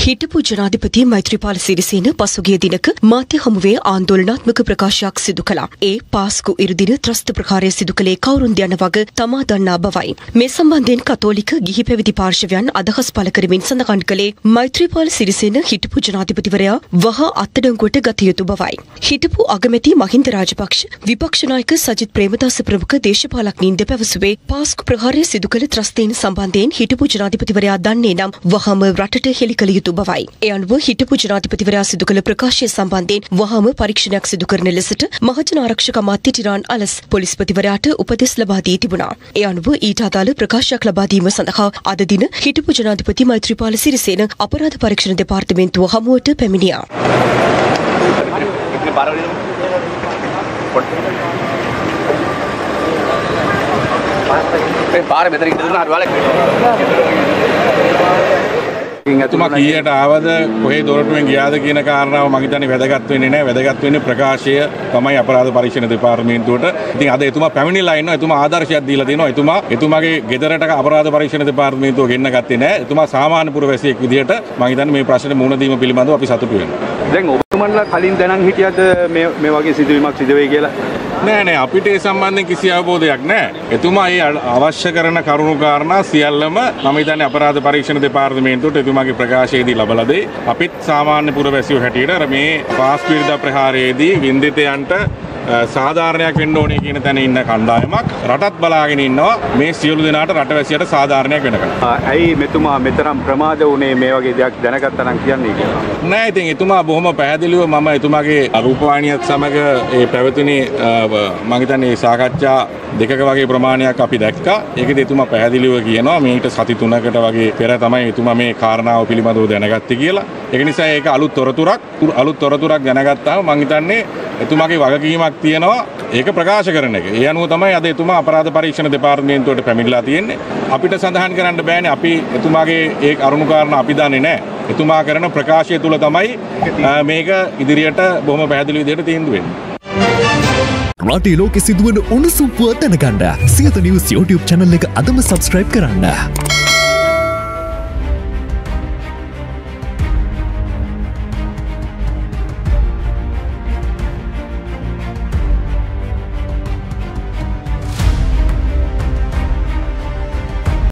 හිටපු ජනාධිපති මෛත්‍රීපාල සිරිසේන පසුගිය දිනක මාධ්‍ය හමුවේ ආන්දෝලනාත්මක ප්‍රකාශයක් සිදු කළා. ඒ පාස්කු ඉරුදින ත්‍රස්ත ප්‍රකාරය සිදු කළේ කවුරුන්ද යන වග තමා දන්නා බවයි. මේ සම්බන්ධයෙන් කතෝලික ගිහි පැවිදි පාර්ශවයන් අදහස් පළ කරමින් සඳහන් කළේ මෛත්‍රීපාල සිරිසේන හිටපු ජනාධිපතිවරයා වහා අත්අඩංගුවට ගත යුතු බවයි. හිටපු අගමැති මහින්ද රාජපක්ෂ විපක්ෂ නායක සජිත් ප්‍රේමදාස ප්‍රමුඛ දේශපාලඥයින්ද පැවසුවේ පාස්කු ප්‍රකාරය සිදු කළ ත්‍රස්තීන් සම්බන්ධයෙන් හිටපු ජනාධිපතිවරයා දන්නේ නම් වහාම රටට හෙළි කළ යුතු බවයි. ඒ අනුව හිටපු ජනාධිපතිවරයා සිදු කළ ප්‍රකාශය සම්බන්ධයෙන් වහාම පරීක්ෂණයක් සිදු කරන ලෙසට මහජන ආරක්ෂක අමාත්‍ය ටිරාන් අලස් පොලිස්පතිවරයාට උපදෙස් ලබා දී තිබුණා. ඒ අනුව ඊට අදාළ ප්‍රකාශයක් ලබා දීම සඳහා අද දින හිටපු ජනාධිපති මෛත්‍රීපාල සිරිසේන අපරාධ පරීක්ෂණ දෙපාර්තමේන්තුව හමුවට පැමිණියා. එතුමා කීයට ආවද කොහේ දොරටුවෙන් ගියාද කියන කාරණාව මම හිතන්නේ වැදගත් වෙන්නේ නැහැ. වැදගත් වෙන්නේ ප්‍රකාශය තමයි අපරාධ පරීක්ෂණ දෙපාර්තමේන්තුවට. ඉතින් අද එතුමා පැමිණිලා ඉන්නවා. එතුමා ආදර්ශයක් දීලා දෙනවා. එතුමාගේ ගෙදරට අපරාධ පරීක්ෂණ දෙපාර්තමේන්තුව ගෙන්න ගත්තේ නැහැ. එතුමා සාමාන්‍ය පුරවැසියෙක් විදිහට මම හිතන්නේ මේ ප්‍රශ්නේ මුහුණ දීම පිළිබඳව අපි සතුටු වෙනවා. දැන් ඔබතුමන්ලා කලින් දැනන් හිටියද මේ වගේ සිදුවීමක් සිදු වෙයි කියලා? නෑ අපිට ඒ සම්බන්ධයෙන් කිසි අවබෝධයක් නෑ. එතුමා ඒ අවශ්‍ය කරන කරුණු කාරණා සියල්ලම මම හිතන්නේ අපරාධ පරීක්ෂණ දෙපාර්තමේන්තුවට එතුමාගේ ප්‍රකාශයේදී ලබලා දෙයි. අපිත් සාමාන්‍ය පුරවැසියෝ හැටියට මේ පාස්කු විරුද්ධ ප්‍රහාරයේදී වින්දිතයන්ට සාධාරණයක් වෙන්න ඕනේ කියන තැන ඉන්න කණ්ඩායමක් රටත් බලාගෙන ඉන්නවා. මේ සියලු දෙනාට රටවැසියට සාධාරණයක් වෙනකන්. ඇයි මෙතුමා මෙතරම් ප්‍රමාද වුණේ මේ වගේ දෙයක් දැනගත්තා නම් කියන්නේ කියලා? නෑ ඉතින් එතුමා බොහොම පැහැදිලිව මම එතුමාගේ රූපවාහිනියත් සමග ඒ පැවතුනේ මම හිතන්නේ සාකච්ඡා දෙකක වගේ ප්‍රමාණයක් අපි දැක්කා. ඒකදී එතුමා පැහැදිලිව කියනවා මේකට සති 3කට වගේ පෙර තමයි එතුමා මේ කාරණාව පිළිබඳව දැනගත්තේ කියලා. ඒක නිසා ඒක අලුත් තොරතුරක් දැනගත්තාම මම හිතන්නේ එතුමාගේ වගකීමක් තියෙනවා ඒක ප්‍රකාශ කරන එක. ඒ අනුව තමයි අද එතුමා අපරාධ පරීක්ෂණ දෙපාර්තමේන්තුවට පැමිණලා තියෙන්නේ. අපිට සඳහන් කරන්න බෑනේ අපි එතුමාගේ ඒ කරුණු කාරණා අපි දන්නේ නැහැ. එතුමා කරන ප්‍රකාශය තුල තමයි මේක ඉදිරියට බොහොම පැහැදිලි විදිහට තීන්දුව වෙන්නේ. රටේ ලෝකෙ සිදුවන උණුසුම් පුවත් දැනගන්න සියත නිවුස් YouTube channel එක අදම subscribe කරන්න.